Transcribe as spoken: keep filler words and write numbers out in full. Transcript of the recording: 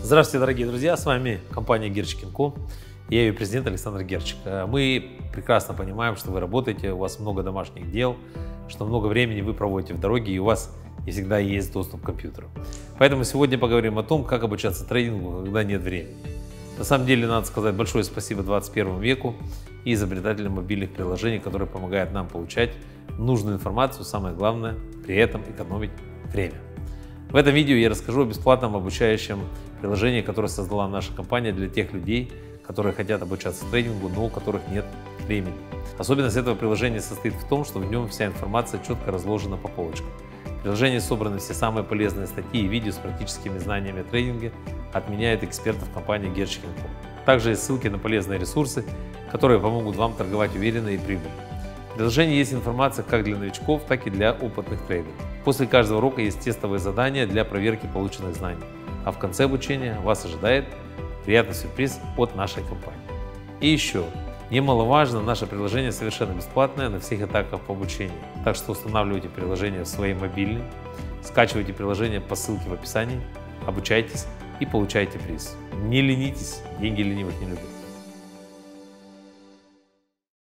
Здравствуйте, дорогие друзья, с вами компания Герчик энд ко. Я ее президент Александр Герчик. Мы прекрасно понимаем, что вы работаете, у вас много домашних дел, что много времени вы проводите в дороге и у вас не всегда есть доступ к компьютеру. Поэтому сегодня поговорим о том, как обучаться трейдингу, когда нет времени. На самом деле надо сказать большое спасибо двадцать первому веку и изобретателям мобильных приложений, которые помогают нам получать нужную информацию, самое главное, при этом экономить время. В этом видео я расскажу о бесплатном обучающем приложении, которое создала наша компания для тех людей, которые хотят обучаться трейдингу, но у которых нет времени. Особенность этого приложения состоит в том, что в нем вся информация четко разложена по полочкам. В приложении собраны все самые полезные статьи и видео с практическими знаниями о трейдинге от меня и от экспертов компании Герчик энд ко. Также есть ссылки на полезные ресурсы, которые помогут вам торговать уверенно и прибыльно. В приложении есть информация как для новичков, так и для опытных трейдеров. После каждого урока есть тестовые задания для проверки полученных знаний. А в конце обучения вас ожидает приятный сюрприз от нашей компании. И еще, немаловажно, наше приложение совершенно бесплатное на всех этапах по обучению. Так что устанавливайте приложение в свои мобильные, скачивайте приложение по ссылке в описании, обучайтесь и получайте приз. Не ленитесь, деньги ленивых не любят.